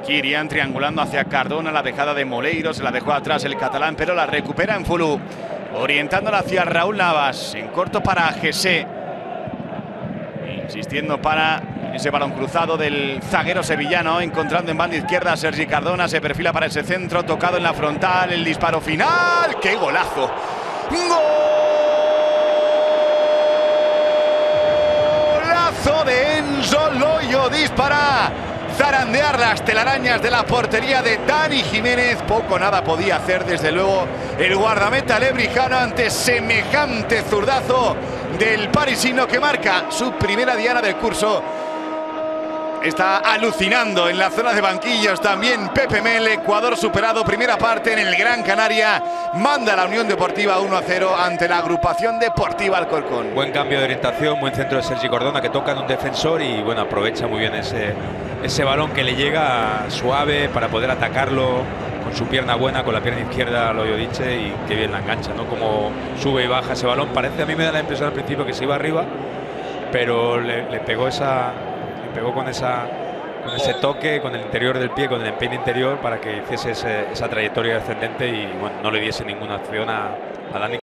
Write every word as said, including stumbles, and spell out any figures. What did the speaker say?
Kirian triangulando hacia Cardona, la dejada de Moleiro, se la dejó atrás el catalán, pero la recupera en Fulu, orientándola hacia Raúl Navas, en corto para Jesse, insistiendo para ese balón cruzado del zaguero sevillano, encontrando en banda izquierda a Sergi Cardona, se perfila para ese centro, tocado en la frontal, el disparo final, ¡qué golazo! ¡Golazo de Enzo Loyo! Dispara zarandear las telarañas de la portería de Dani Jiménez. Poco o nada podía hacer, desde luego, el guardameta lebrijano ante semejante zurdazo del parisino, que marca su primera diana del curso. Está alucinando en la zona de banquillos también Pepe Mel. Ecuador superado, primera parte en el Gran Canaria. Manda a la Unión Deportiva uno a cero ante la Agrupación Deportiva Alcorcón. Buen cambio de orientación, buen centro de Sergi Cardona, que toca en un defensor y bueno, aprovecha muy bien ese, ese balón que le llega suave para poder atacarlo con su pierna buena, con la pierna izquierda, lo he dicho, y qué bien la engancha, ¿no? Como sube y baja ese balón. Parece, a mí me da la impresión al principio que se iba arriba, pero le, le pegó esa... pegó con esa con ese toque, con el interior del pie, con el empeine interior, para que hiciese ese, esa trayectoria ascendente y bueno, no le diese ninguna acción a, a Dani.